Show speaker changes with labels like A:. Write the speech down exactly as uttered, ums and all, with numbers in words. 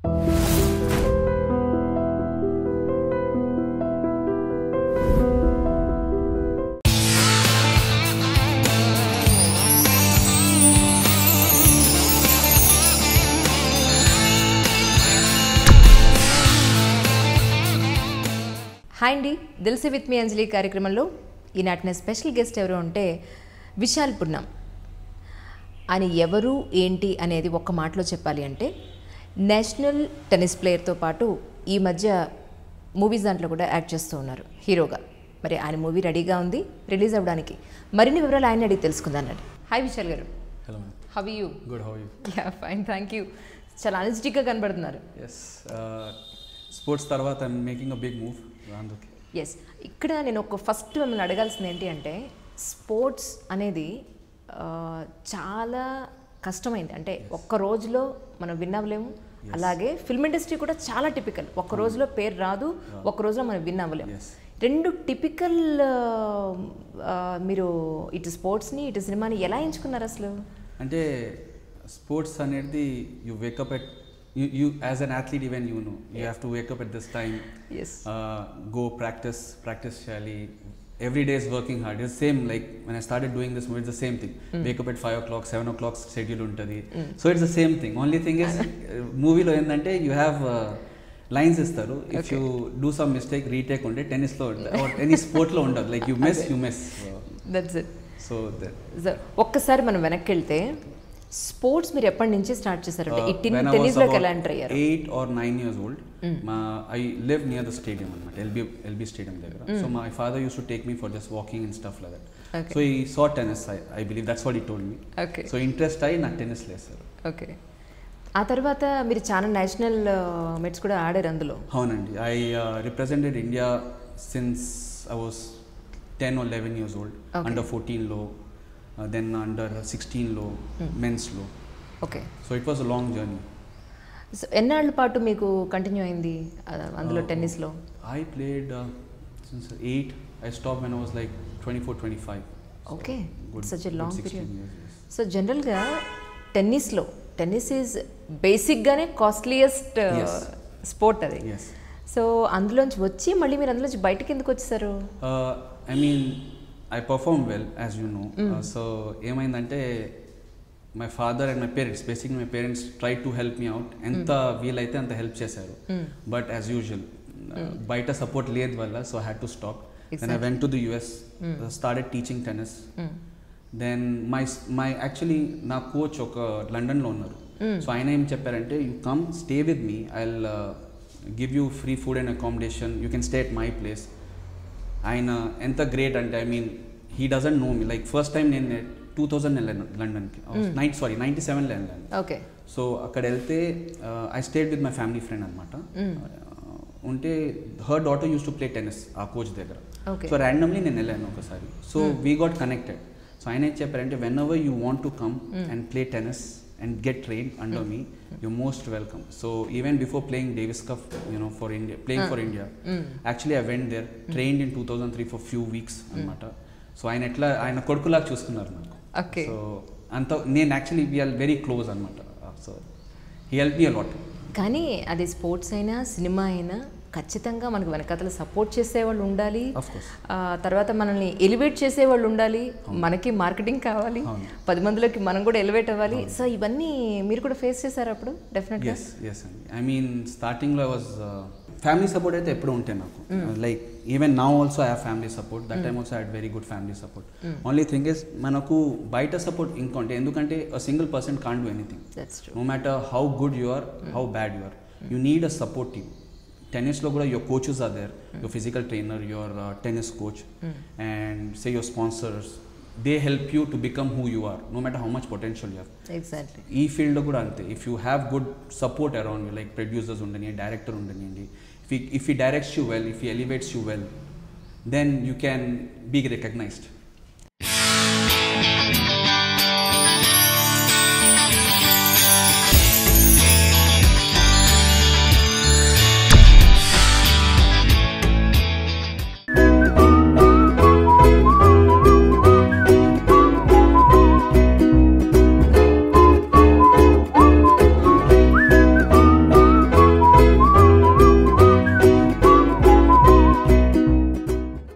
A: Hi అండి, దిల్ సే with అంజలి కార్యక్రమంలో ఈనాటిన special guest ఎవరు అంటే విశాల్ పున్నా. ఆయన ఎవరు ఏంటి అనేది ఒక్క మాటలో చెప్పాలి అంటే నేషనల్ టెన్నిస్ ప్లేయర్తో పాటు ఈ మధ్య మూవీస్ దాంట్లో కూడా యాక్ట్ చేస్తూ ఉన్నారు హీరోగా. మరి ఆయన మూవీ రెడీగా ఉంది రిలీజ్ అవ్వడానికి. మరిన్ని వివరాలు ఆయన అడిగి తెలుసుకుందాం. హాయ్ విశాల్ గారు.
B: Hello,
A: how you?
B: Good, how you?
A: Yeah fine, thank you. చాలా ఎనర్జెటిక్గా కనబడుతున్నారు.
B: ఎస్, స్పోర్ట్స్ తర్వాత I'm making a big move. అందుకే
A: ఎస్, ఇక్కడ నేను ఒక ఫస్ట్ మిమ్మల్ని అడగాల్సింది ఏంటి అంటే స్పోర్ట్స్ అనేది చాలా కష్టమైంది. అంటే ఒక్క రోజులో మనం విన్ అవ్వలేము. అలాగే ఫిల్మ్ ఇండస్ట్రీ కూడా చాలా టిపికల్. ఒక్క రోజులో పేరు రాదు, ఒక్క రోజులో మనం విన్ అవ్వలేము. రెండు టిపికల్ మీరు ఇటు స్పోర్ట్స్ని ఇటు సినిమాని ఎలా ఎంచుకున్నారు అసలు?
B: అంటే స్పోర్ట్స్ అనేది you wake up at You, you as an athlete, even you know, you have to wake up at this time.
A: Yes.
B: Uh, go practice, practice shally. Every day is working hard. It's same like when I started doing this movie, it's the same thing. Mm. Wake up at five o'clock, seven o'clock schedule untadi. Mm. So it's the same thing. Only thing is, movie lo endante you have uh, lines istaru. If okay. you do some mistake, retake unde tennis lo or any sport lo undadu. Like you miss, you miss. So,
A: that's it.
B: So that.
A: So ఒక్కసారి మనం వెనక్కి వెళ్తే sports మీరు ఎప్పటి నుంచి start చేశారంటే tennis లోకి ఎలా ఎంటర్ అయ్యారు?
B: Eight or nine years old. మా I live near the stadium అనమాట, ఎల్బీ ఎల్బీ స్టేడియం దగ్గర. So my father used to take me for just walking and stuff like that. So he saw tennis, I believe that's what he told me. So interest అయ్యి నాకు tennis లేసారు.
A: Okay, ఆ తర్వాత మీరు చాలా national మెట్స్ కూడా ఆడారు అందులో.
B: అవునండి, I represented India since I was ten or eleven years old. Under ఫోర్టీన్లో, దెన్ అండర్ సిక్స్టీన్లో, మెన్స్లో.
A: Okay,
B: so it was a long journey.
A: So ఎన్నాళ్ళ పాటు మీకు కంటిన్యూ అయింది అందులో టెన్నిస్లో?
B: I played since eight. I stop when I was like twenty four twenty five.
A: Okay, such a long period. So జనరల్గా టెన్నిస్లో టెన్నిస్ ఈజ్ బేసిక్గానే costliest sport అది. సో అందులోంచి వచ్చి మళ్ళీ మీరు అందులోంచి బయటకి ఎందుకు వచ్చేసారు?
B: I mean I perform well, as you know. Mm. Uh, so ఏమైందంటే my father and my parents, basically my parents try to help me out. ఎంత వీలైతే అంత హెల్ప్ చేశారు. బట్ యాజ్ యూజువల్ బయట సపోర్ట్ లేదు వల్ల, so I had to stop. Then I went to the US, started teaching tennis. Then my my actually నా coach ఒక లండన్లో ఉన్నారు. సో ఆయన ఏం చెప్పారంటే, you come stay with me, I will give you free food and accommodation, you can stay at my place. ఆయన ఎంత great అంటే, I mean he doesn't know me. Like first time నేను టూ థౌజండ్ వెళ్ళాను లండన్కి, night sorry ninety సెవెన్లో వెళ్ళాను.
A: Okay,
B: so అక్కడ వెళ్తే I stayed with my family friend అనమాట. ఉంటే her daughter used to play tennis ఆ కోచ్ దగ్గర. సో ర్యాండమ్లీ నేను వెళ్ళాను ఒకసారి. So we got connected. So ఆయన ఏం చెప్పారంటే, whenever you want to come and play tennis and get trained under mm. me, you're most welcome. So even before playing Davis Cup, you know, for India, playing uh. for India, mm. actually I went there, trained in two thousand three for few weeks anamata. So ayana etla ayana kodukula chuskunnaru naku.
A: Okay,
B: so anta నేను actually we are very close anamata. So he helped me a lot.
A: కానీ అది sports అయినా cinema అయినా ఖచ్చితంగా మనకు వెనకాతల support చేసేవాళ్ళు ఉండాలి. తర్వాత మనల్ని ఎలివేట్ చేసేవాళ్ళు ఉండాలి. మనకి మార్కెటింగ్ కావాలి, పది మందిలోకి మనం కూడా ఎలివేట్ అవ్వాలి. సో ఇవన్నీ మీరు కూడా ఫేస్ చేశారు అప్పుడు? డెఫినెట్గా.
B: ఐ మీన్ స్టార్టింగ్లో ఐ వాజ్ ఫ్యామిలీ సపోర్ట్ అయితే ఎప్పుడు ఉంటే నాకు. Like even now also I have family support. That time also I had very good family support. Only thing is మనకు బయట సపోర్ట్ ఇంకొంటే, ఎందుకంటే a single person can't do anything. No matter how good you are, how bad you are, you need a support team. టెన్నిస్లో కూడా your coaches are there, your physical trainer, your tennis coach, and say your sponsors. They help you to become who you are, no matter how much potential you have.
A: Exactly.
B: ఈ ఫీల్డ్లో కూడా అంతే. If you have good support around you, like producers ఉండనివ్వండి, director ఉండనివ్వండి, if if he directs you well, if he elevates you well, then you can be recognized.